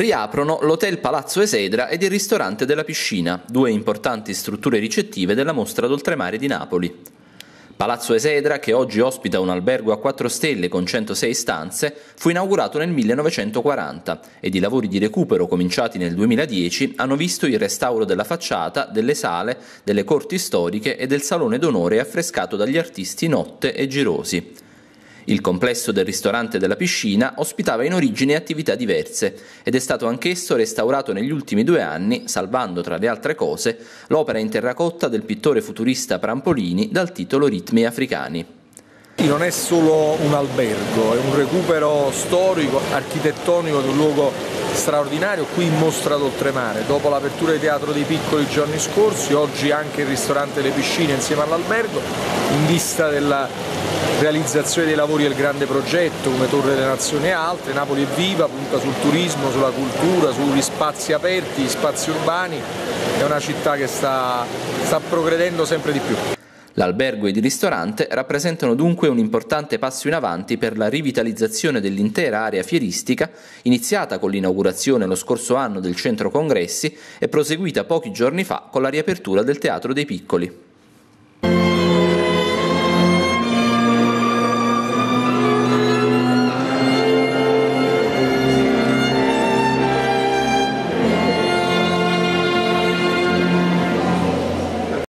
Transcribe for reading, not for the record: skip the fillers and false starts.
Riaprono l'Hotel Palazzo Esedra ed il ristorante della Piscina, due importanti strutture ricettive della Mostra d'Oltremare di Napoli. Palazzo Esedra, che oggi ospita un albergo a 4 stelle con 106 stanze, fu inaugurato nel 1940 ed i lavori di recupero cominciati nel 2010 hanno visto il restauro della facciata, delle sale, delle corti storiche e del salone d'onore affrescato dagli artisti Notte e Girosi. Il complesso del ristorante della Piscina ospitava in origine attività diverse ed è stato anch'esso restaurato negli ultimi 2 anni, salvando tra le altre cose l'opera in terracotta del pittore futurista Prampolini dal titolo Ritmi africani. Non è solo un albergo, è un recupero storico, architettonico di un luogo straordinario qui in Mostra d'Oltremare. Dopo l'apertura di Teatro dei Piccoli i giorni scorsi, oggi anche il ristorante delle Piscine insieme all'albergo, in vista della realizzazione dei lavori del grande progetto come Torre delle Nazioni e altre. Napoli è viva, punta sul turismo, sulla cultura, sugli spazi aperti, gli spazi urbani. È una città che sta progredendo sempre di più. L'albergo ed il ristorante rappresentano dunque un importante passo in avanti per la rivitalizzazione dell'intera area fieristica, iniziata con l'inaugurazione lo scorso anno del centro congressi e proseguita pochi giorni fa con la riapertura del Teatro dei Piccoli.